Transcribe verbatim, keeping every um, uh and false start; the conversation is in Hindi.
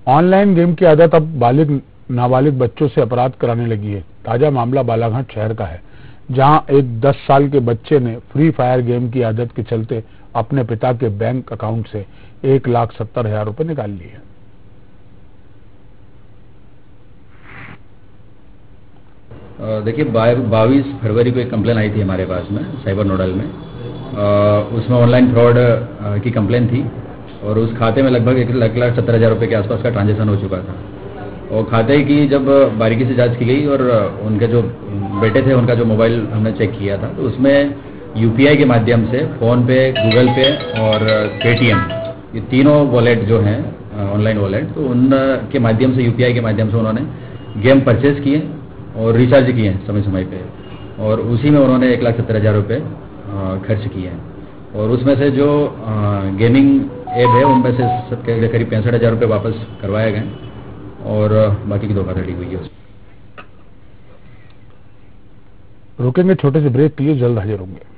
ऑनलाइन गेम की आदत अब बालिग नाबालिग बच्चों से अपराध कराने लगी है। ताजा मामला बालाघाट शहर का है, जहां एक दस साल के बच्चे ने फ्री फायर गेम की आदत के चलते अपने पिता के बैंक अकाउंट से एक लाख सत्तर हजार रुपए निकाल लिए। देखिए, बाईस फरवरी को एक कंप्लेन आई थी हमारे पास में साइबर नोडल में। आ, उसमें ऑनलाइन फ्रॉड की कंप्लेन थी और उस खाते में लगभग एक लाख लाख सत्तर हजार रुपये के आसपास का ट्रांजेक्शन हो चुका था। और खाते की जब बारीकी से जांच की गई और उनके जो बेटे थे उनका जो मोबाइल हमने चेक किया था, तो उसमें यूपीआई के माध्यम से फोन पे, गूगल पे और पेटीएम, ये तीनों वॉलेट जो हैं ऑनलाइन वॉलेट, तो उनके माध्यम से, यूपीआई के माध्यम से उन्होंने गेम परचेज किए और रिचार्ज किए हैं समय समय पे, और उसी में उन्होंने एक लाख सत्तर हजार रुपये खर्च किए हैं। और उसमें से जो गेमिंग ऐप है उनमें से सबके करीब पैंसठ हजार रुपये वापस करवाए गए और बाकी की धोखाधड़ी हुई है। रुकेंगे छोटे से ब्रेक के लिए, जल्द हाजिर होंगे।